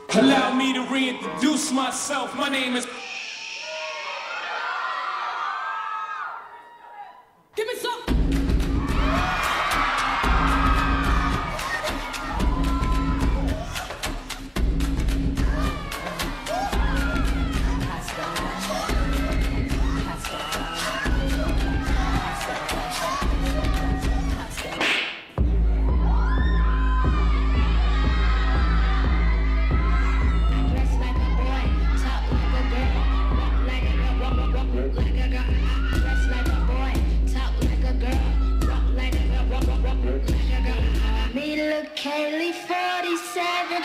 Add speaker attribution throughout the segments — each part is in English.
Speaker 1: Allow me to reintroduce myself. My name is... Give me some...
Speaker 2: Kelly 47.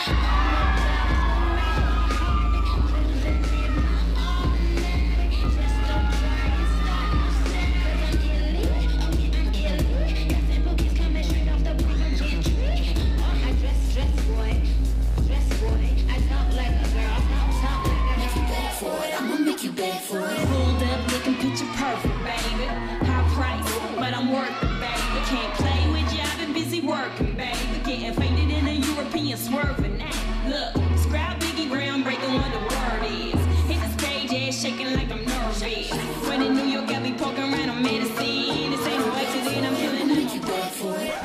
Speaker 3: I'ma make you beg for it. Pulled up looking picture perfect, baby. High price, but I'm worth it, baby. Can't play with you, I've been busy working, baby. Getting faded in a European swerving now. Look, scrap Biggie Brown breaking what the word is. Hit the stage, ass shaking like I'm nervous. When in New York, I be poking around on medicine. This ain't no accident, I'm feeling make you beg for it.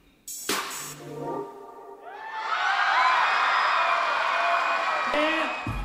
Speaker 1: Yeah.